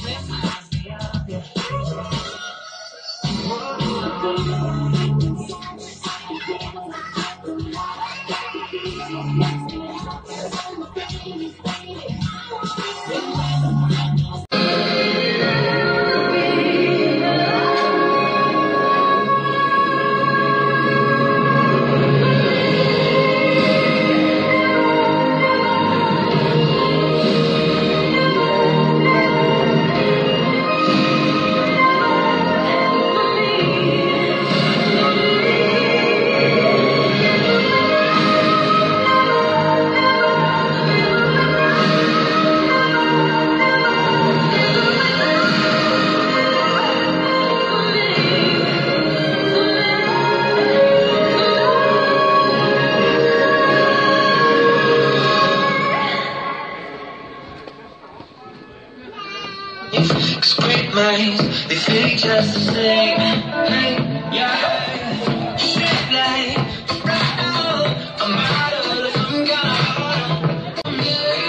Script minds, they fake just the same. Hey, yeah, shit like right now, I'm out of the some kind of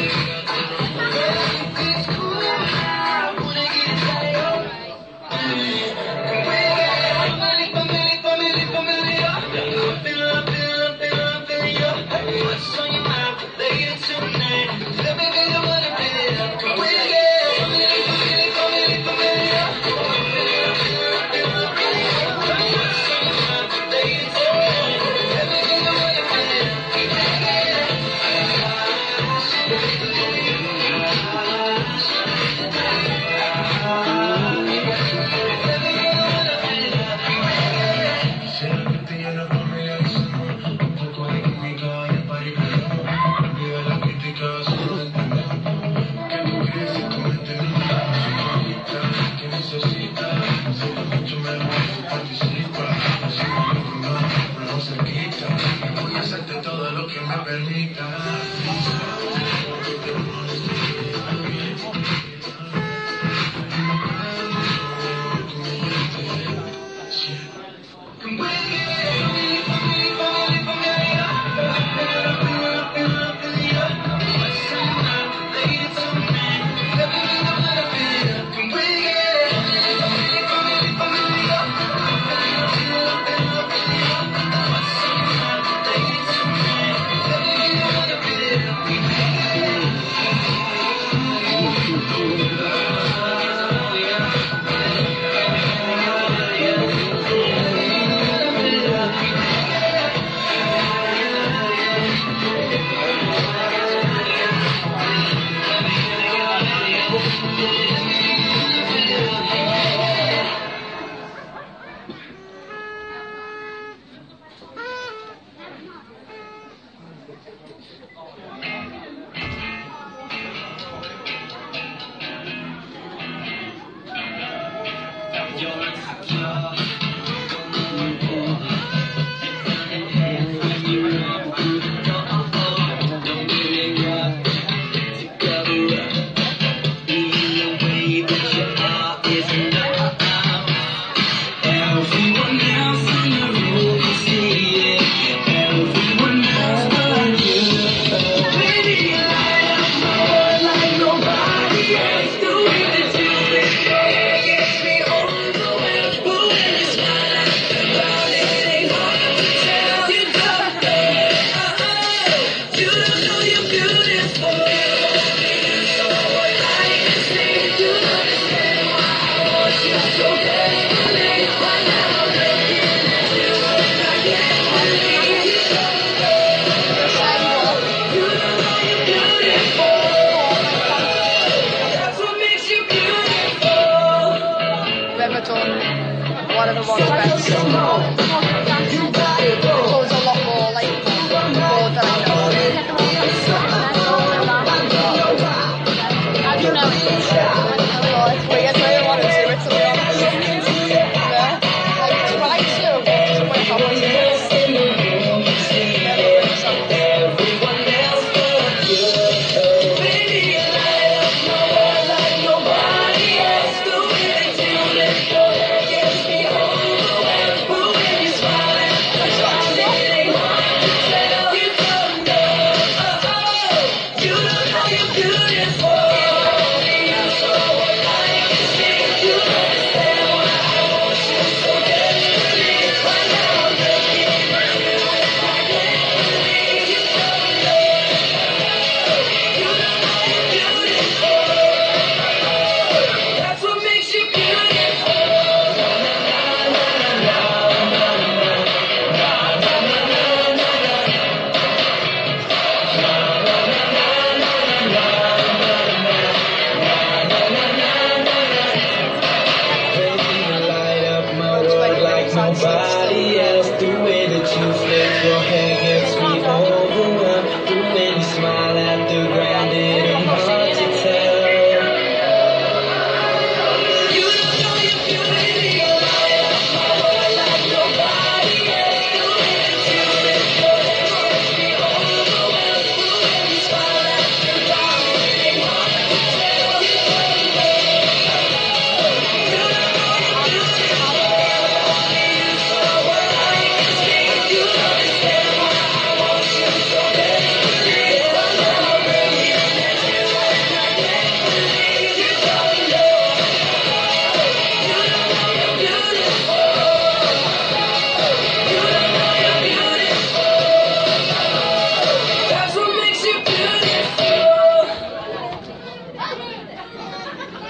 it's cool, I wanna get tired. What's on your mind later tonight? Let me be the one to be there. Come with it. One of the ones best. It was a lot more like more than I know. How do you know it's weird when you want to do it, to be honest. Yeah. Like, try to, but it's way complicated.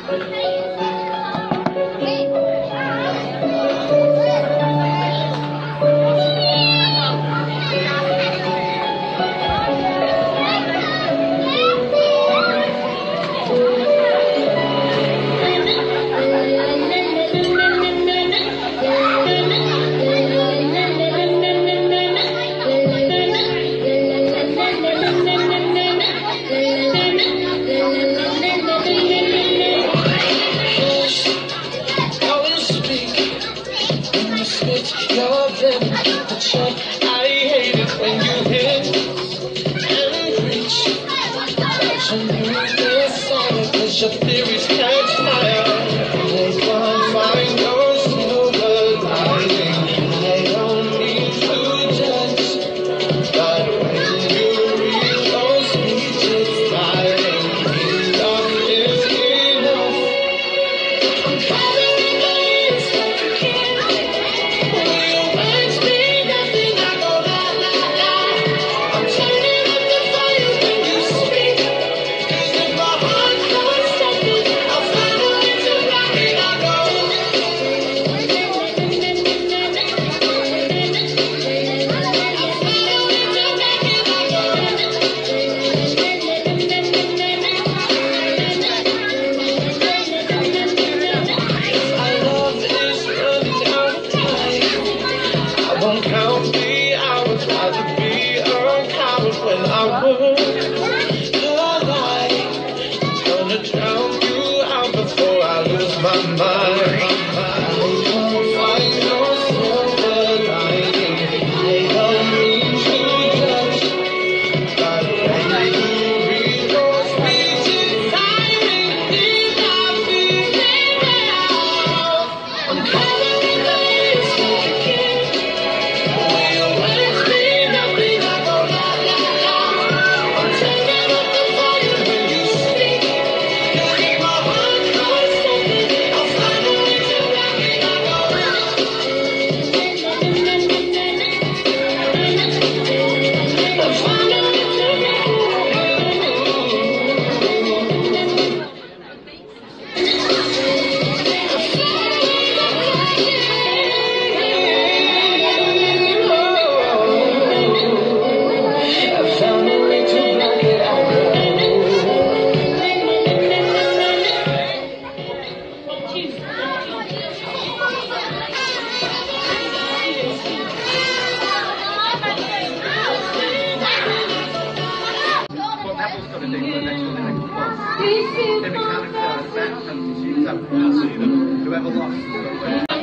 I hate it when you hit and preach. But you use this song 'cause your theories catch fire. They can't find no silver lining. I don't need to judge, but when you read those speeches, darling, enough is enough. I'm following the leads like a kid. Will your words mean nothing? I go la la la. I'm turning up the volume when you speak. 'Cause if my heart can't stop it, I'll find a way to rock it. I go. My love is running out of time. I won't count the hours, rather be a coward when I would lie. Gonna drown you out before I lose my mind. I won't find no silver lining. I don't mean to judge, but when you read those speeches, darling, enough is enough. I'm following the leads like a kid. Will your words mean nothing? I go la la la. I'm turning up the volume when you speak. 'Cause if my heart can't stop it, I'll find a way to rock it. I go. I'll find a way to rock I found a way to block it. I go. What Apple's got to do for the next one, every character sets and shoots up and see them. Whoever lost is going to win.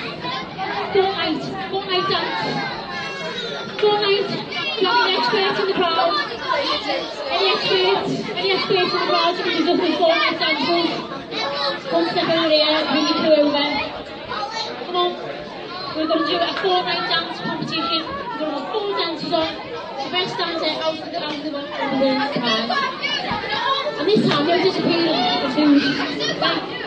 Fortnite dance. Fortnite, do you have any experts in the crowd? Any experts in the crowd who can do some Fortnite dances? One step over here, bring your crew over. Come on, we're going to do a Fortnite dance competition. We're going to have 4 dancers on. The best dancer out of the time. And this time, no disappearing.